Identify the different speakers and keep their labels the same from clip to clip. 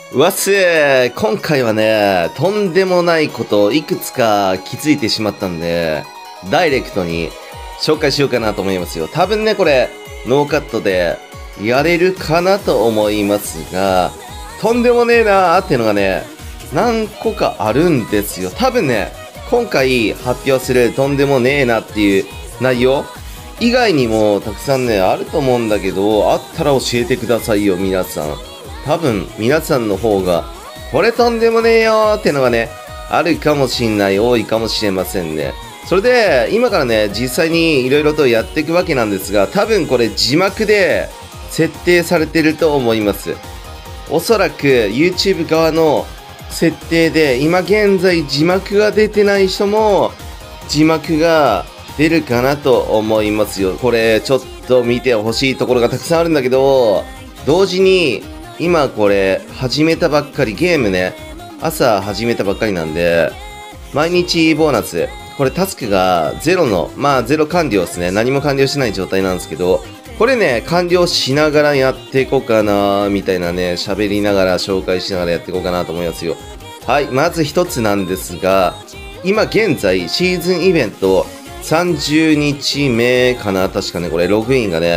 Speaker 1: 今回はね、とんでもないこといくつか気づいてしまったんで、ダイレクトに紹介しようかなと思いますよ。多分ね、これ、ノーカットでやれるかなと思いますが、とんでもねえなーっていうのがね、何個かあるんですよ。多分ね、今回発表するとんでもねえなっていう内容以外にもたくさんね、あると思うんだけど、あったら教えてくださいよ、皆さん。多分皆さんの方がこれとんでもねえよーってのがねあるかもしんない、多いかもしれませんね。それで今からね実際にいろいろとやっていくわけなんですが、多分これ字幕で設定されてると思います。おそらく YouTube 側の設定で今現在字幕が出てない人も字幕が出るかなと思いますよ。これちょっと見てほしいところがたくさんあるんだけど、同時に今これ始めたばっかり、ゲームね朝始めたばっかりなんで、毎日ボーナスこれタスクが0の0完了ですね。何も完了しない状態なんですけど、これね完了しながらやっていこうかなみたいなね、喋りながら紹介しながらやっていこうかなと思いますよ。はい、まず一つなんですが、今現在シーズンイベント30日目かな、確かね。これログインが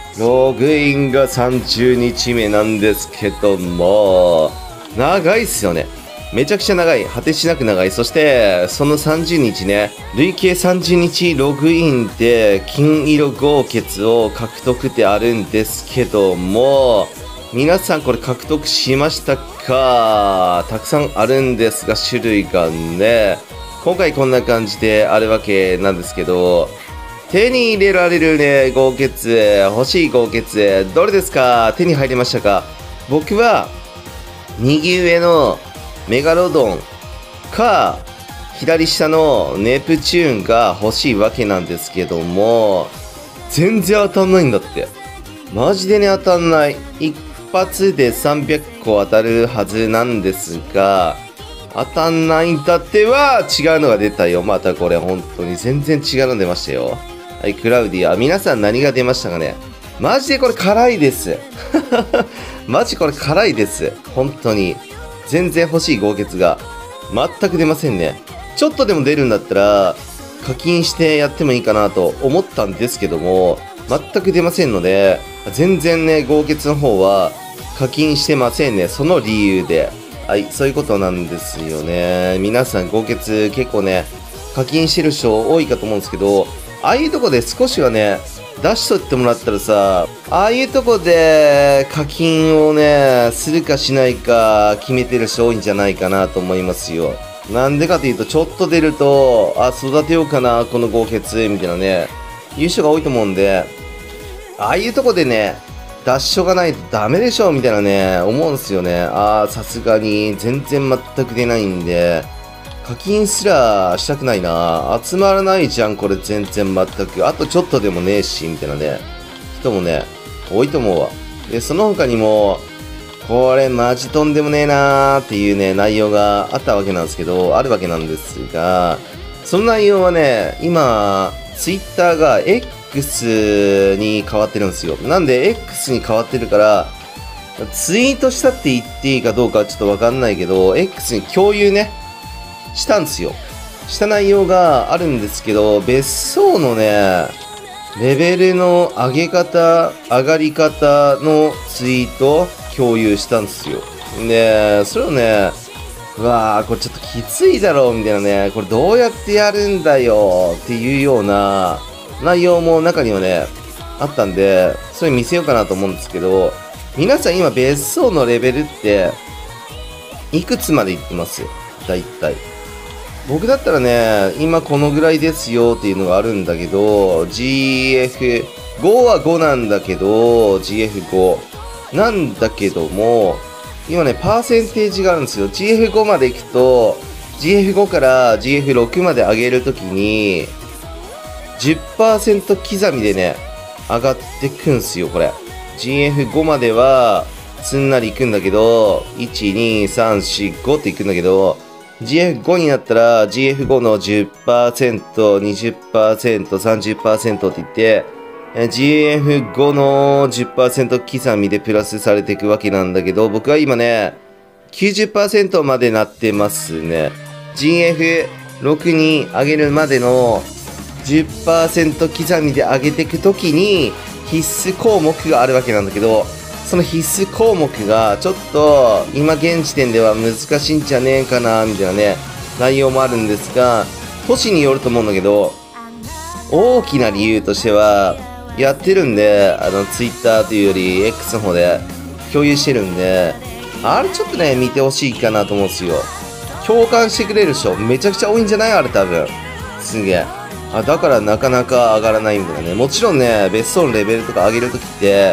Speaker 1: 30日目なんですけども、長いっすよね。めちゃくちゃ長い。果てしなく長い。そして、その30日ね、累計30日ログインで金色豪傑を獲得ってあるんですけども、皆さんこれ獲得しましたか？たくさんあるんですが、種類がね、今回こんな感じであるわけなんですけど、手に入れられるね、豪傑、欲しい豪傑、どれですか？手に入りましたか？僕は、右上のメガロドンか、左下のネプチューンが欲しいわけなんですけども、全然当たんないんだって。マジでね、当たんない。一発で300個当たるはずなんですが、当たんないんだっては違うのが出たよ。またこれ本当に全然違うの出ましたよ。はい、クラウディア。皆さん何が出ましたかね？マジでこれ辛いです。マジこれ辛いです。本当に。全然欲しい豪傑が全く出ませんね。ちょっとでも出るんだったら課金してやってもいいかなと思ったんですけども、全く出ませんので、全然ね、豪傑の方は課金してませんね。その理由で。はい、そういうことなんですよね。皆さん豪傑結構ね、課金してる人多いかと思うんですけど、ああいうとこで少しはね出しとってもらったらさ、ああいうとこで課金をねするかしないか決めてる人多いんじゃないかなと思いますよ。なんでかというと、ちょっと出ると育てようかなこの豪傑みたいなね、いう人が多いと思うんで、ああいうとこでね出しとかないとダメでしょみたいなね思うんですよね。さすがに全然全く出ないんで課金すらしたくないな。集まらないじゃんこれ全然全く。あとちょっとでもねえしみたいなね人もね多いと思うわ。でその他にもこれマジとんでもねえなーっていうね内容があったわけなんですけど、あるわけなんですが、その内容はね今ツイッターが X に変わってるんですよ。なんで X に変わってるからツイートしたって言っていいかどうかちょっとわかんないけど、 X に共有ねしたんですよ。した内容があるんですけど、別荘のねレベルの上げ方上がり方のツイート共有したんですよ。でそれをね、うわーこれちょっときついだろうみたいなね、これどうやってやるんだよっていうような内容も中にはねあったんで、それ見せようかなと思うんですけど、皆さん今別荘のレベルっていくつまでいってます？だいたい僕だったらね今このぐらいですよっていうのがあるんだけど、 GF5 は5なんだけど GF5 なんだけども、今ねパーセンテージがあるんですよ。 GF5 までいくと GF5 から GF6 まで上げるときに 10% 刻みでね上がってくんすよ。これ GF5 まではすんなりいくんだけど、12345っていくんだけど、GF5 になったら GF5 の 10%、20%、30% って言って、GF5 の 10% 刻みでプラスされていくわけなんだけど、僕は今ね 90% までなってますね。GF6 に上げるまでの 10% 刻みで上げていくときに必須項目があるわけなんだけど、その必須項目がちょっと今現時点では難しいんじゃねえかなみたいなね、内容もあるんですが、都市によると思うんだけど、大きな理由としては、やってるんで、Twitter というより X の方で共有してるんで、あれちょっとね、見てほしいかなと思うんですよ。共感してくれる人、めちゃくちゃ多いんじゃないあれ多分。すげえ。だからなかなか上がらないんだよね。もちろんね、別荘のレベルとか上げるときって、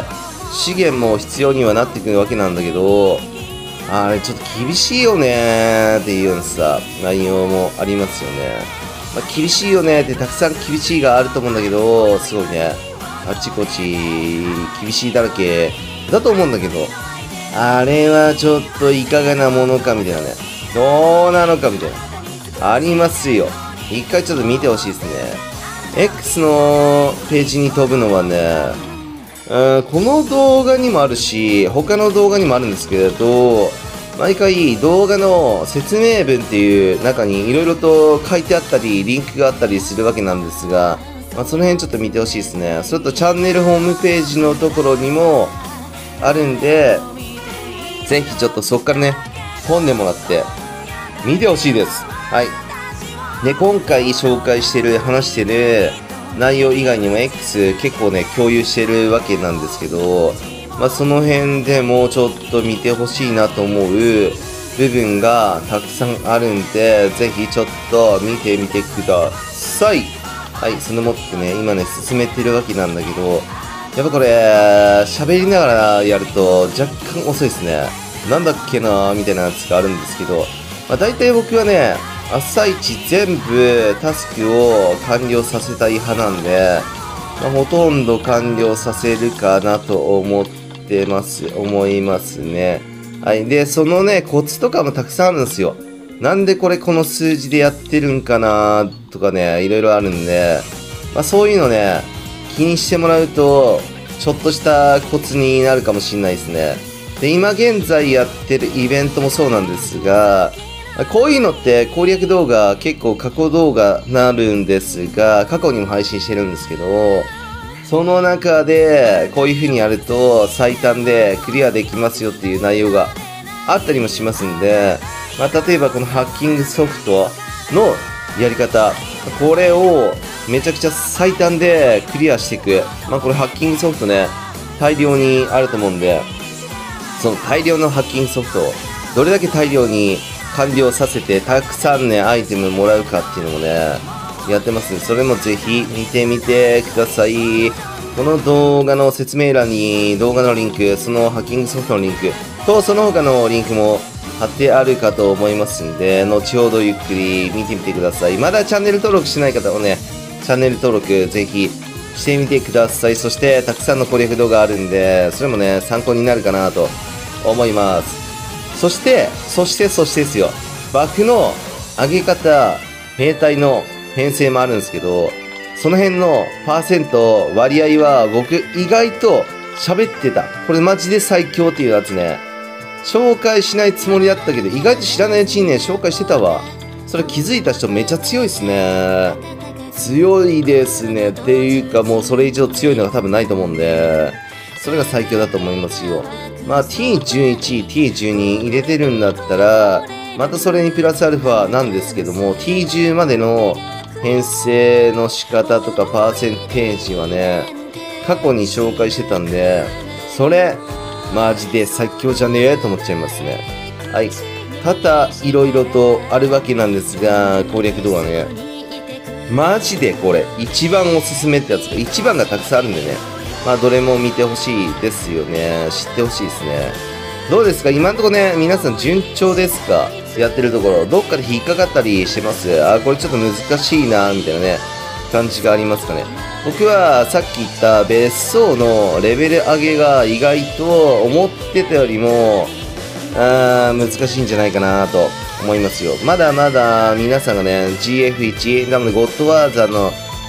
Speaker 1: 資源も必要にはなってくるわけなんだけど、あれちょっと厳しいよねーっていうようなさ、内容もありますよね。厳しいよねってたくさん厳しいがあると思うんだけど、すごいね、あちこち厳しいだらけだと思うんだけど、あれはちょっといかがなものかみたいなね、どうなのかみたいな、ありますよ。一回ちょっと見てほしいですね。X のページに飛ぶのはね、この動画にもあるし、他の動画にもあるんですけれど、毎回動画の説明文っていう中に色々と書いてあったり、リンクがあったりするわけなんですが、その辺ちょっと見てほしいですね。それとチャンネルホームページのところにもあるんで、ぜひちょっとそこからね、本でもらって見てほしいです。はい。で、今回紹介してる、話してる内容以外にも X 結構ね、共有してるわけなんですけど、その辺でもうちょっと見てほしいなと思う部分がたくさんあるんで、ぜひちょっと見てみてください。はい、そのもってね、今ね、進めてるわけなんだけど、やっぱこれ、喋りながらやると若干遅いですね。なんだっけなーみたいなやつがあるんですけど、大体僕はね、朝一全部タスクを完了させたい派なんで、ほとんど完了させるかなと思いますね。はい。で、そのね、コツとかもたくさんあるんですよ。なんでこれこの数字でやってるんかなとかね、いろいろあるんで、そういうのね、気にしてもらうと、ちょっとしたコツになるかもしれないですね。で、今現在やってるイベントもそうなんですが、こういうのって攻略動画結構過去動画なるんですが、過去にも配信してるんですけど、その中でこういう風にやると最短でクリアできますよっていう内容があったりもしますんで、例えばこのハッキングソフトのやり方、これをめちゃくちゃ最短でクリアしていく。これハッキングソフトね、大量にあると思うんで、その大量のハッキングソフトをどれだけ大量に完了させてたくさんねアイテムもらうかっていうのもねやってますんで、それもぜひ見てみてください。この動画の説明欄に動画のリンク、そのハッキングソフトのリンクとその他のリンクも貼ってあるかと思いますんで、後ほどゆっくり見てみてください。まだチャンネル登録してない方はね、チャンネル登録ぜひしてみてください。そしてたくさんの攻略動画あるんで、それもね参考になるかなと思います。そしてですよ。バフの上げ方、兵隊の編成もあるんですけど、その辺のパーセント、割合は僕意外と喋ってた。これマジで最強っていうやつね。紹介しないつもりだったけど、意外と知らないうちにね、紹介してたわ。それ気づいた人めっちゃ強いっすね。強いですね。っていうかもうそれ以上強いのが多分ないと思うんで、それが最強だと思いますよ。T11、T12 入れてるんだったら、またそれにプラスアルファなんですけども、T10 までの編成の仕方とかパーセンテージはね、過去に紹介してたんで、それ、マジで最強じゃねえと思っちゃいますね。はい。多々いろいろとあるわけなんですが、攻略動画ね。マジでこれ、一番おすすめってやつが、一番がたくさんあるんでね。どれも見てほしいですよね。知ってほしいですね。どうですか今のところね、皆さん順調ですかやってるところ。どっかで引っかかったりしてます？これちょっと難しいなみたいなね、感じがありますかね。僕はさっき言った別荘のレベル上げが意外と思ってたよりも、難しいんじゃないかなと思いますよ。まだまだ皆さんがね、GF1、なのでゴッドワーザーの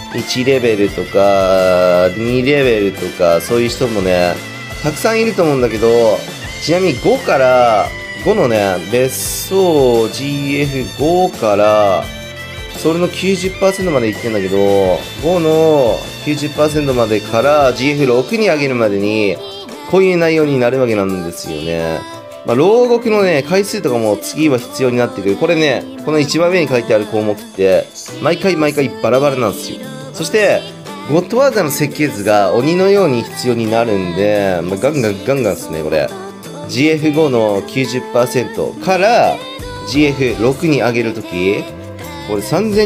Speaker 1: 1レベルとか2レベルとかそういう人もねたくさんいると思うんだけど、ちなみに5から 5のね、別荘 GF5 から、それの 90% までいってんだけど、5の 90% までから GF6 に上げるまでに、こういう内容になるわけなんですよね。まあ、牢獄のね、回数とかも次は必要になってくる。これね、この一番上に書いてある項目って、毎回バラバラなんですよ。そして、ゴッドワーザーの設計図が鬼のように必要になるんで、まあ、ガンガンですね、これ。GF5 の 90% から GF6 に上げるとき、これ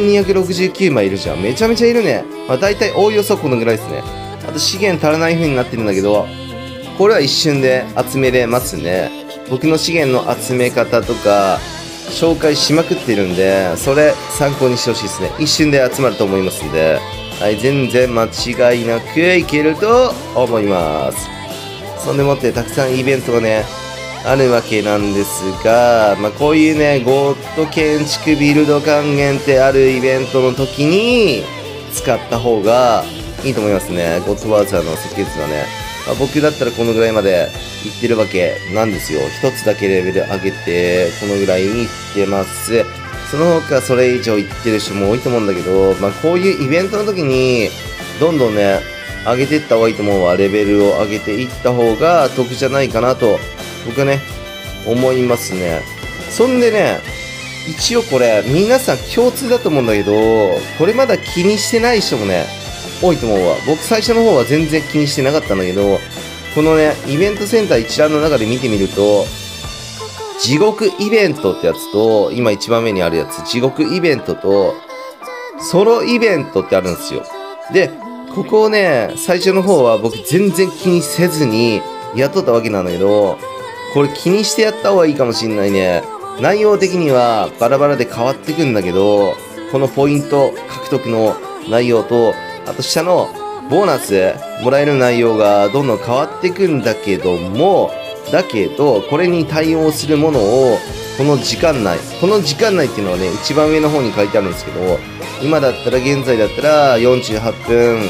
Speaker 1: 3269枚いるじゃん。めちゃめちゃいるね。まあ大体おおよそこのぐらいですね。あと資源足らない風になってるんだけど、これは一瞬で集めれますね。僕の資源の集め方とか、紹介しまくってるんで、それ参考にしてほしいですね。一瞬で集まると思いますんで、はい、全然間違いなくいけると思います。そんでもってたくさんイベントがね、あるわけなんですが、まあ、こういうね、ゴッド建築ビルド還元ってあるイベントの時に使った方がいいと思いますね。ゴッドワーザーの設計図はね。まあ、僕だったらこのぐらいまでいってるわけなんですよ。一つだけレベル上げて、このぐらいにいってます。その他それ以上いってる人も多いと思うんだけど、まあ、こういうイベントの時に、どんどんね、上げていった方がいいと思うわ。レベルを上げていった方が得じゃないかなと。僕はね、思いますね。そんでね、一応これ、皆さん共通だと思うんだけど、これまだ気にしてない人もね、多いと思うわ。僕最初の方は全然気にしてなかったんだけど、このね、イベントセンター一覧の中で見てみると、地獄イベントってやつと、今一番目にあるやつ、地獄イベントと、ソロイベントってあるんですよ。で、ここをね、最初の方は僕全然気にせずにやっとったわけなんだけど、これ気にしてやった方がいいかもしんないね。内容的にはバラバラで変わってくんだけど、このポイント獲得の内容と、あと下のボーナスもらえる内容がどんどん変わってくんだけども、これに対応するものをこの時間内っていうのはね、一番上の方に書いてあるんですけど、今だったら現在だったら48分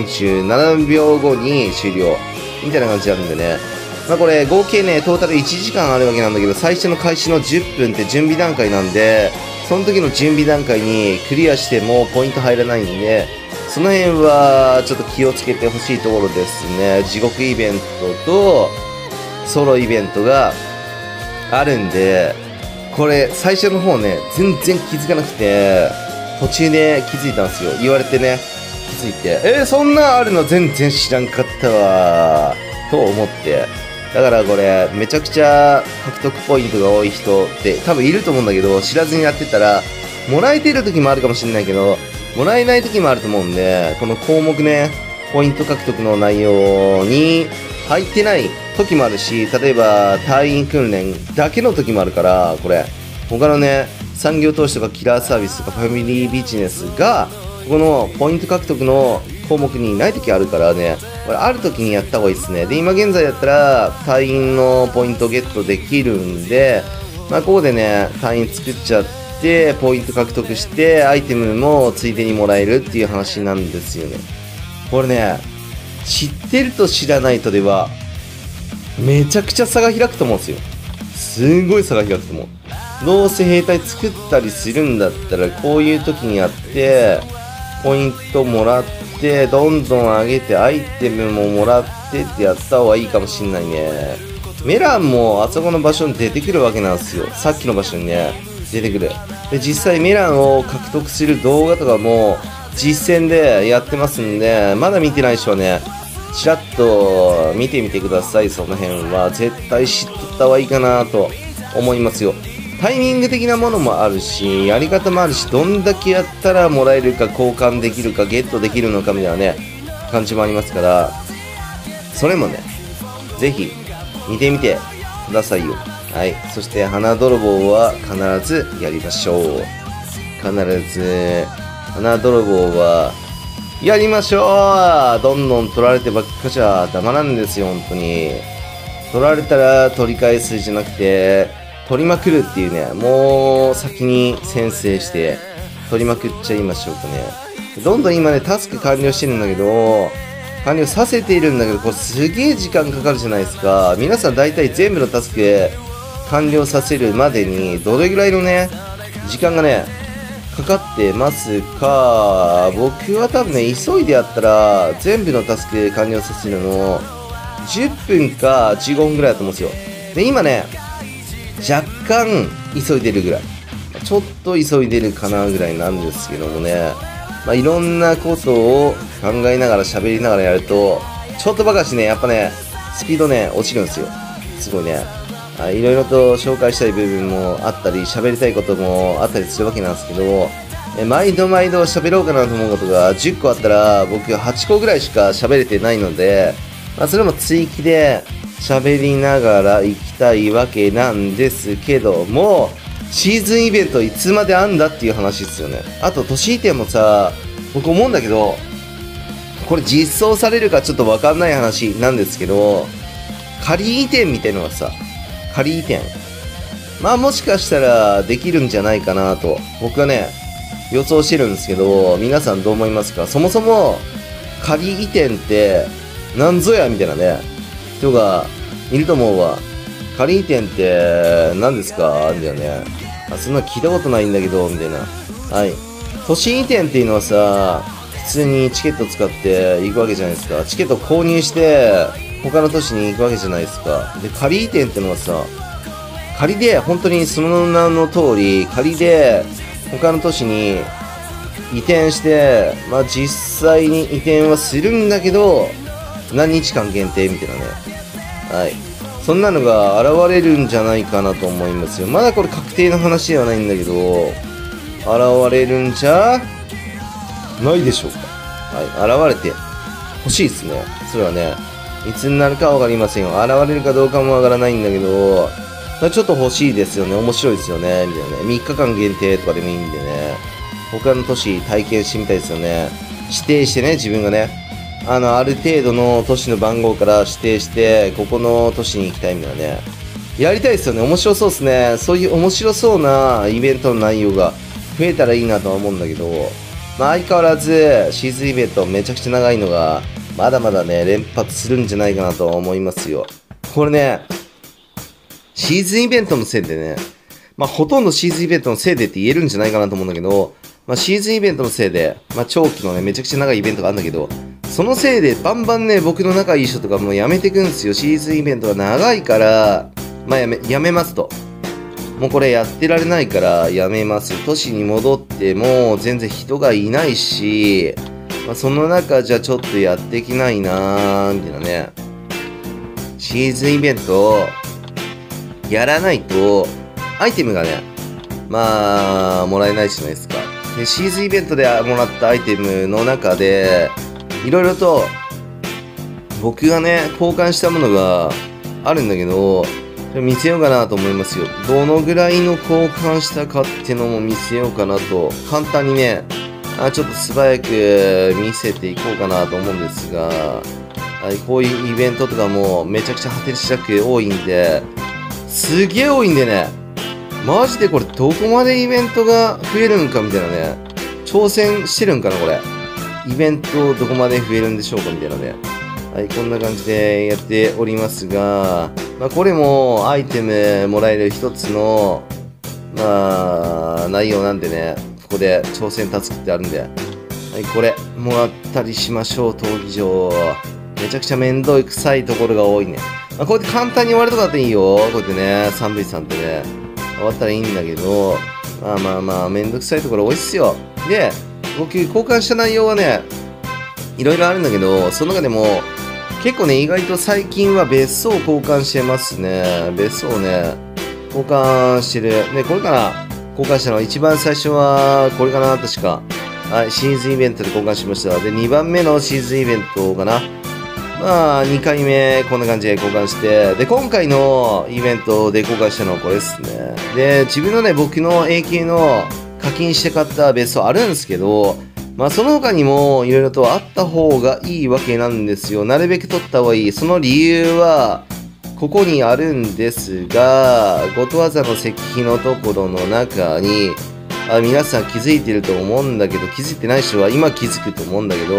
Speaker 1: 37秒後に終了みたいな感じなんでね。まあこれ合計ね、トータル1時間あるわけなんだけど、最初の開始の10分って準備段階なんで、その時の準備段階にクリアしてもポイント入らないんで、その辺はちょっと気をつけてほしいところですね。地獄イベントとソロイベントがあるんで、これ最初の方ね、全然気づかなくて、途中で気づいたんですよ。言われてね、気づいて、そんなあるの全然知らんかったわと思って。だからこれ、めちゃくちゃ獲得ポイントが多い人って多分いると思うんだけど、知らずにやってたら、もらえてる時もあるかもしれないけど、もらえない時もあると思うんで、この項目ね、ポイント獲得の内容に入ってない時もあるし、例えば隊員訓練だけの時もあるから、これ、他のね、産業投資とかキラーサービスとかファミリービジネスが、このポイント獲得の項目にない時あるからね、これある時にやった方がいいですね。で、今現在だったら隊員のポイントゲットできるんで、まあここでね、隊員作っちゃって、ポイント獲得して、アイテムもついでにもらえるっていう話なんですよね。これね、知ってると知らないとでは、めちゃくちゃ差が開くと思うんですよ。すんごい差が開くと思う。どうせ兵隊作ったりするんだったら、こういう時にやって、ポイントもらって、どんどん上げて、アイテムももらってってやった方がいいかもしんないね。メランもあそこの場所に出てくるわけなんですよ。さっきの場所にね、出てくる。で、実際メランを獲得する動画とかも、実践でやってますんで、まだ見てない人はね、ちらっと見てみてください。その辺は絶対知っとった方がいいかなと思いますよ。タイミング的なものもあるし、やり方もあるし、どんだけやったらもらえるか、交換できるか、ゲットできるのかみたいなね、感じもありますから、それもね、ぜひ見てみてくださいよ。はい。そして花泥棒は必ずやりましょう。必ず花泥棒はやりましょう。どんどん取られてばっかじゃダメなんですよ、本当に。取られたら取り返すじゃなくて、取りまくるっていうね、もう先に先制して取りまくっちゃいましょうかね。どんどん今ね、タスク完了してるんだけど、完了させているんだけど、これすげえ時間かかるじゃないですか。皆さん大体全部のタスク完了させるまでにどれぐらいのね、時間がね、かかってますか。僕は多分ね、急いでやったら、全部のタスク完了させるの、10分か15分ぐらいだと思うんですよ。で、今ね、若干急いでるぐらい。ちょっと急いでるかなぐらいなんですけどもね。いろんなことを考えながら喋りながらやると、ちょっとばかしね、やっぱね、スピードね、落ちるんですよ。すごいね。いろいろと紹介したい部分もあったり、喋りたいこともあったりするわけなんですけど、毎度毎度喋ろうかなと思うことが10個あったら、僕8個ぐらいしか喋れてないので、それも追記で喋りながら行きたいわけなんですけども、シーズンイベントいつまであんだっていう話ですよね。あと、年移転もさ、僕思うんだけど、これ実装されるかちょっとわかんない話なんですけど、仮移転みたいなのがさ、仮移転。もしかしたらできるんじゃないかなと、僕はね、予想してるんですけど、皆さんどう思いますか？そもそも、仮移転って、なんぞやみたいなね、人がいると思うわ。仮移転って何ですかみたいなね。そんな聞いたことないんだけど、みたいな。はい。都市移転っていうのはさ、普通にチケット使って行くわけじゃないですか。チケット購入して、他の都市に行くわけじゃないですか。で、仮移転っていうのはさ、仮で、本当にその名の通り、仮で、他の都市に移転して、実際に移転はするんだけど、何日間限定みたいなね。はい。そんなのが現れるんじゃないかなと思いますよ。まだこれ確定の話ではないんだけど、現れるんじゃないでしょうか。はい。現れて欲しいですね。それはね、いつになるかわかりませんよ。現れるかどうかもわからないんだけど、ちょっと欲しいですよね。面白いですよね。みたいなね。3日間限定とかでもいいんでね。他の都市体験してみたいですよね。指定してね、自分がね。ある程度の都市の番号から指定して、ここの都市に行きたいみたいなね。やりたいですよね。面白そうですね。そういう面白そうなイベントの内容が増えたらいいなとは思うんだけど、相変わらずシーズンイベントめちゃくちゃ長いのが、まだまだね、連発するんじゃないかなとは思いますよ。これね、シーズンイベントのせいでね、ほとんどシーズンイベントのせいでって言えるんじゃないかなと思うんだけど、シーズンイベントのせいで、長期のね、めちゃくちゃ長いイベントがあるんだけど、そのせいでバンバンね、僕の仲いい人とかもうやめてくんですよ。シーズンイベントが長いから、やめますと。もうこれやってられないからやめます。都市に戻っても全然人がいないし、その中じゃちょっとやっていけないなー、みたいなね。シーズンイベントやらないと、アイテムがね、もらえないじゃないですか。で、シーズンイベントでもらったアイテムの中で、いろいろと、僕がね、交換したものがあるんだけど、見せようかなと思いますよ。どのぐらいの交換したかっていうのも見せようかなと、簡単にね、ちょっと素早く見せていこうかなと思うんですが、こういうイベントとかもめちゃくちゃ果てしなく多いんで、すげえ多いんでね、マジでこれどこまでイベントが増えるんかみたいなね、挑戦してるんかなこれ。イベントどこまで増えるんでしょうかみたいなね。こんな感じでやっておりますが、これもアイテムもらえる一つの、内容なんでね、ここで挑戦タスクってあるんで、これもらったりしましょう、闘技場。めちゃくちゃめんどい臭いところが多いね。こうやって簡単に終わるとかっていいよ。こうやってね、3V3 ってね、終わったらいいんだけど、めんどくさいところ多いっすよ。で、僕交換した内容はね、いろいろあるんだけど、その中でも、結構ね、意外と最近は別荘を交換してますね。別荘をね、交換してる。ね、これかな交換したの。一番最初は、これかな確か。シーズンイベントで交換しました。で、2番目のシーズンイベントかな。2回目、こんな感じで交換して、で、今回のイベントで交換したのはこれですね。で、自分のね、僕の AK の課金して買った別荘あるんですけど、その他にもいろいろとあった方がいいわけなんですよ。なるべく取った方がいい。その理由は、ここにあるんですが、ことわざの石碑のところの中に、皆さん気づいてると思うんだけど、気づいてない人は今気づくと思うんだけど、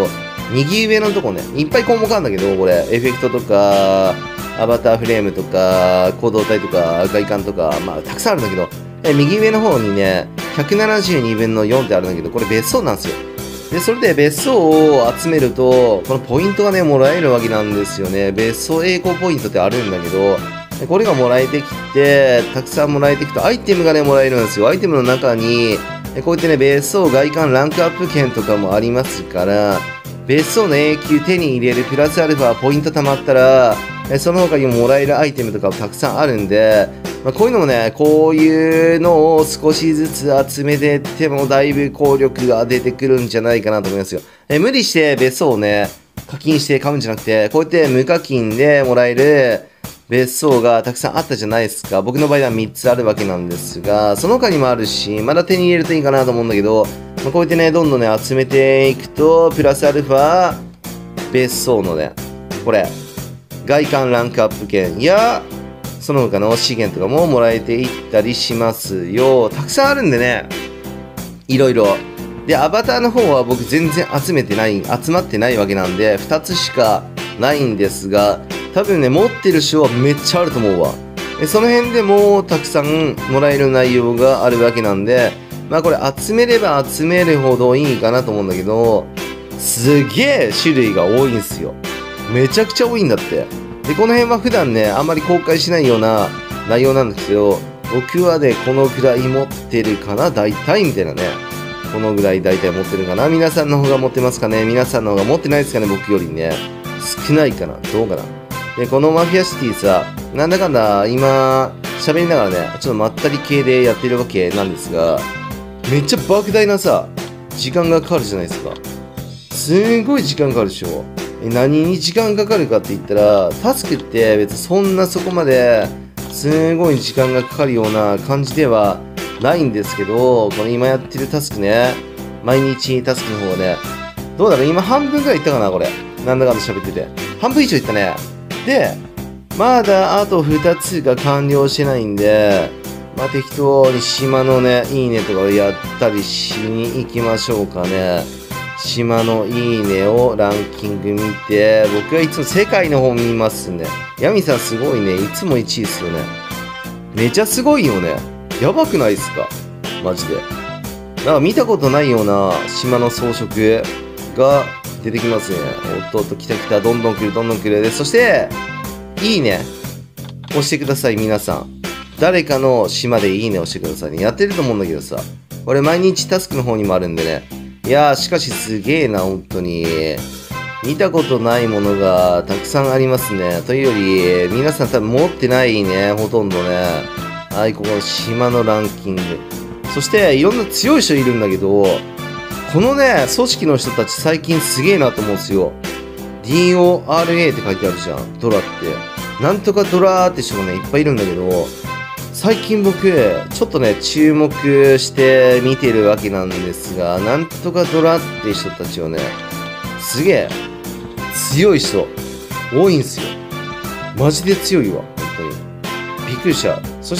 Speaker 1: 右上のとこね、いっぱい項目あるんだけど、これ、エフェクトとか、アバターフレームとか、行動体とか、外観とか、まあ、たくさんあるんだけど、右上の方にね、172分の4ってあるんだけど、これ別荘なんですよ。で、それで別荘を集めると、このポイントがね、もらえるわけなんですよね。別荘栄光ポイントってあるんだけど、これがもらえてきて、たくさんもらえていくと、アイテムがね、もらえるんですよ。アイテムの中に、こうやってね、別荘外観ランクアップ券とかもありますから、別荘の永久手に入れるプラスアルファポイント貯まったら、その他にももらえるアイテムとかもたくさんあるんで、こういうのもね、こういうのを少しずつ集めていってもだいぶ効力が出てくるんじゃないかなと思いますよ。無理して別荘をね、課金して買うんじゃなくて、こうやって無課金でもらえる別荘がたくさんあったじゃないですか。僕の場合は3つあるわけなんですが、その他にもあるし、まだ手に入れるといいかなと思うんだけど、こうやってね、どんどんね、集めていくと、プラスアルファ、別荘のね、これ、外観ランクアップ券や、その他の資源とかももらえていったりしますよ。たくさんあるんでね、いろいろ。で、アバターの方は僕全然集まってないわけなんで、2つしかないんですが、多分ね、持ってる賞はめっちゃあると思うわ。その辺でもたくさんもらえる内容があるわけなんで、まあこれ集めれば集めるほどいいかなと思うんだけど、すげえ種類が多いんすよ。めちゃくちゃ多いんだって。で、この辺は普段ね、あんまり公開しないような内容なんですけど、僕はね、このぐらい持ってるかな、大体みたいなね。このぐらい大体持ってるかな。皆さんの方が持ってますかね。皆さんの方が持ってないですかね、僕よりね。少ないかな、どうかな。で、このマフィアシティさ、なんだかんだ今、喋りながらね、ちょっとまったり系でやってるわけなんですが、めっちゃ莫大なさ、時間がかかるじゃないですか。すんごい時間かかるでしょ。何に時間かかるかって言ったら、タスクって別にそんなそこまですごい時間がかかるような感じではないんですけど、この今やってるタスクね、毎日タスクの方はね、どうだろう、今半分くらいいったかな、これ。なんだかんだ喋ってて。半分以上いったね。で、まだあと2つが完了してないんで、まあ、適当に島のね、いいねとかをやったりしに行きましょうかね。島のいいねをランキング見て、僕はいつも世界の方見ますね。ヤミさんすごいね。いつも1位ですよね。めちゃすごいよね。やばくないっすかマジで。なんか見たことないような島の装飾が出てきますね。おっと、来た来た。どんどん来る、どんどん来る。で、そして、いいね。押してください、皆さん。誰かの島でいいね押してくださいね。やってると思うんだけどさ。俺毎日タスクの方にもあるんでね。いやー、しかしすげえな、本当に。見たことないものがたくさんありますね。というより、皆さん多分持ってないね、ほとんどね。はい、ここの島のランキング。そして、いろんな強い人いるんだけど、このね、組織の人たち最近すげえなと思うんですよ。DORA って書いてあるじゃん、ドラって。なんとかドラーって人がね、いっぱいいるんだけど、最近僕、ちょっとね、注目して見てるわけなんですが、なんとかドラって人たちをね、すげえ、強い人、多いんすよ。マジで強いわ、本当に。びっくりした。そして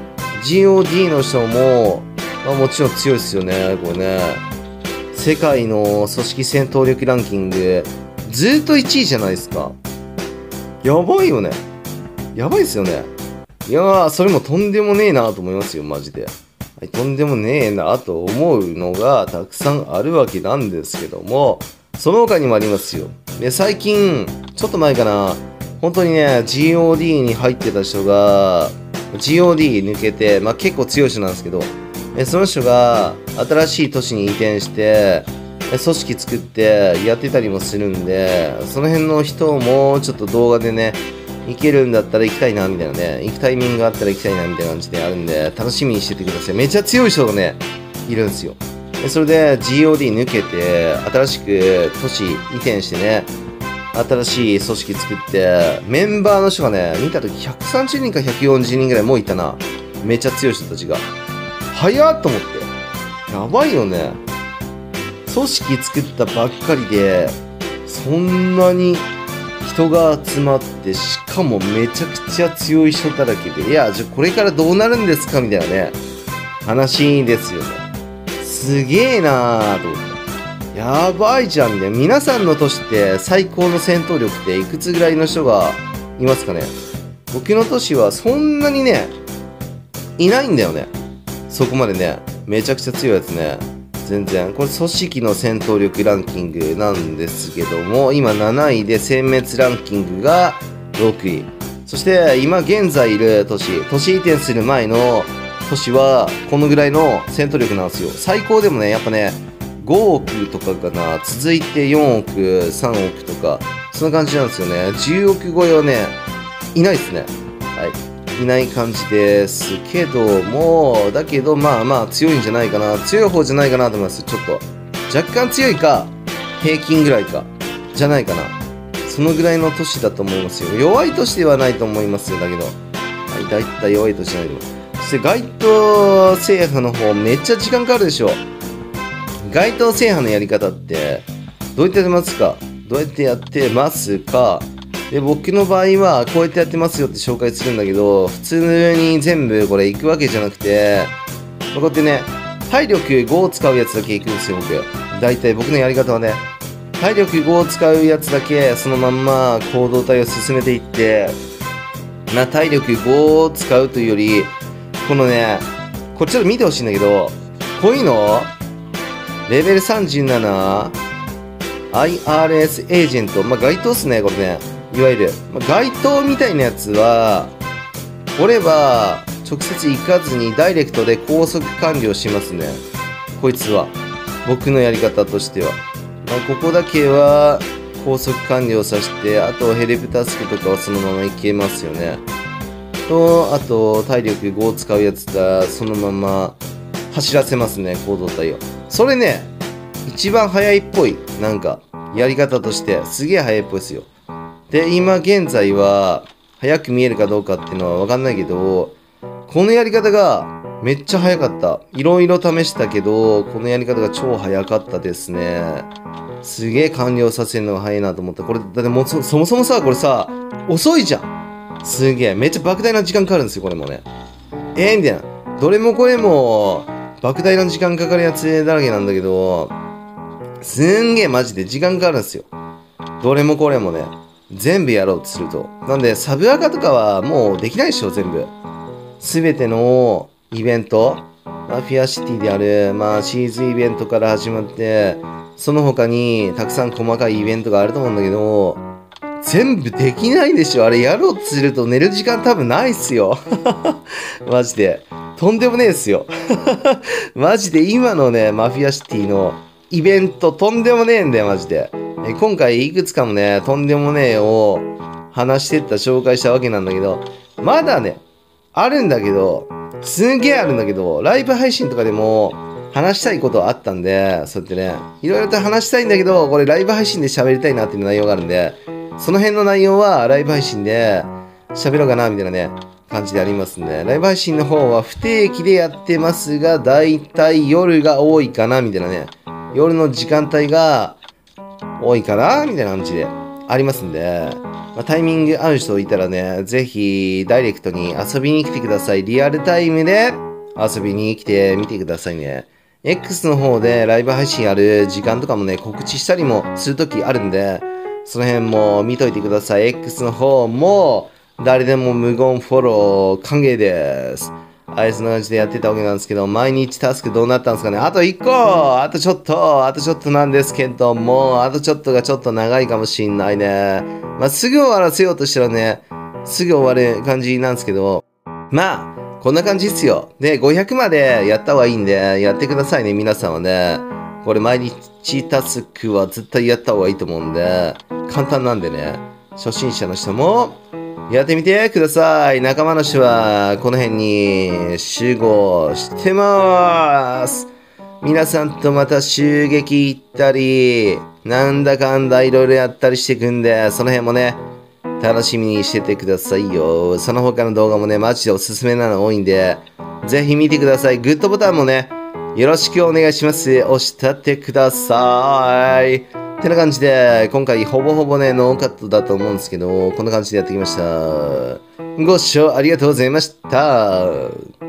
Speaker 1: 、GOD の人も、まあもちろん強いですよね、これね。世界の組織戦闘力ランキング、ずーっと1位じゃないですか。やばいよね。やばいっすよね。いやー、それもとんでもねえなと思いますよ、マジで。はい、とんでもねえなと思うのがたくさんあるわけなんですけども、その他にもありますよ。で、最近、ちょっと前かな、本当にね、GOD に入ってた人が、GOD 抜けて、まあ結構強い人なんですけど、その人が新しい都市に移転して、組織作ってやってたりもするんで、その辺の人もちょっと動画でね、行けるんだったら行きたいなみたいなね、行くタイミングがあったら行きたいなみたいな感じであるんで、楽しみにしててください。めっちゃ強い人がね、いるんですよ。それで GOD 抜けて、新しく都市移転してね、新しい組織作って、メンバーの人がね、見たとき130人か140人ぐらいもういたな。めっちゃ強い人たちが。早っと思って。やばいよね。組織作ったばっかりで、そんなに人が集まって、しかもめちゃくちゃ強い人だらけで、いや、じゃあこれからどうなるんですかみたいなね、話ですよね。すげえなーと思って。 やばいじゃんね。皆さんの年って最高の戦闘力っていくつぐらいの人がいますかね。僕の年はそんなにね、いないんだよね。そこまでね、めちゃくちゃ強いやつね。全然。これ組織の戦闘力ランキングなんですけども、今7位で殲滅ランキングが6位。そして今現在いる都市移転する前の都市はこのぐらいの戦闘力なんですよ。最高でもね、やっぱね、5億とかかな。続いて4億、3億とか、そんな感じなんですよね。10億超えはね、いないですね。はい。いない感じですけども、だけどまあまあ強いんじゃないかな。強い方じゃないかなと思います。ちょっと。若干強いか、平均ぐらいか、じゃないかな。そのぐらいの都市だと思いますよ。弱い都市ではないと思いますよ。だけど。はい、だいたい弱い都市じゃないと思います。そして街頭制覇の方、めっちゃ時間かかるでしょ。街頭制覇のやり方って、どうやってやってますか？どうやってやってますか？で、僕の場合は、こうやってやってますよって紹介するんだけど、普通に全部これ行くわけじゃなくて、こうやってね、体力5を使うやつだけ行くんですよ、僕。大体僕のやり方はね、体力5を使うやつだけ、そのまんま行動体を進めていって、体力5を使うというより、このね、これちょっと見てほしいんだけど、こういうの、レベル37、IRS エージェント、街頭っすね、これね。いわゆる、街頭みたいなやつは、おれば、直接行かずにダイレクトで高速完了しますね。こいつは。僕のやり方としては。ここだけは、高速完了させて、あとヘルプタスクとかはそのままいけますよね。あと、体力5を使うやつだ、そのまま走らせますね、行動体を。それね、一番早いっぽい。なんか、やり方として、すげえ早いっぽいですよ。で、今現在は、早く見えるかどうかっていうのはわかんないけど、このやり方がめっちゃ早かった。いろいろ試したけど、このやり方が超早かったですね。すげえ完了させるのが早いなと思った。これ、だってもうそもそもさ、これさ、遅いじゃん。すげえ。めっちゃ莫大な時間かかるんですよ、これもね。みたいな。どれもこれも、莫大な時間かかるやつだらけなんだけど、すんげえマジで時間かかるんですよ。どれもこれもね。全部やろうとすると。なんで、サブアカとかはもうできないでしょ、全部。すべてのイベント、マフィアシティである、シーズンイベントから始まって、その他にたくさん細かいイベントがあると思うんだけど、全部できないでしょ。あれやろうとすると寝る時間多分ないっすよ。マジで。とんでもねえっすよ。マジで今のね、マフィアシティのイベントとんでもねえんだよ、マジで。今回いくつかもね、とんでもねえを話してった紹介したわけなんだけど、まだね、あるんだけど、すんげえあるんだけど、ライブ配信とかでも話したいことあったんで、そうやってね、いろいろと話したいんだけど、これライブ配信で喋りたいなっていう内容があるんで、その辺の内容はライブ配信で喋ろうかなみたいなね、感じでありますんで、ライブ配信の方は不定期でやってますが、だいたい夜が多いかなみたいなね、夜の時間帯が多いかなみたいな感じでありますんで、タイミング合う人いたらね、ぜひダイレクトに遊びに来てください。リアルタイムで遊びに来てみてくださいね。X の方でライブ配信やる時間とかもね、告知したりもするときあるんで、その辺も見といてください。X の方も誰でも無言フォロー歓迎です。はい、そんな感じでやってたわけなんですけど、毎日タスクどうなったんですかね。あと1個あとちょっとなんですけども、あとちょっとがちょっと長いかもしんないね。すぐ終わらせようとしたらね、すぐ終わる感じなんですけど、こんな感じっすよ。で、500までやった方がいいんで、やってくださいね、皆さんはね。これ毎日タスクは絶対やった方がいいと思うんで、簡単なんでね、初心者の人も、やってみてください。仲間の人はこの辺に集合してます。皆さんとまた襲撃行ったり、なんだかんだいろいろやったりしていくんで、その辺もね、楽しみにしててくださいよ。その他の動画もね、マジでおすすめなの多いんで、ぜひ見てください。グッドボタンもね、よろしくお願いします。押したってください。ってな感じで、今回ほぼほぼね、ノーカットだと思うんですけど、こんな感じでやってきました。ご視聴ありがとうございました。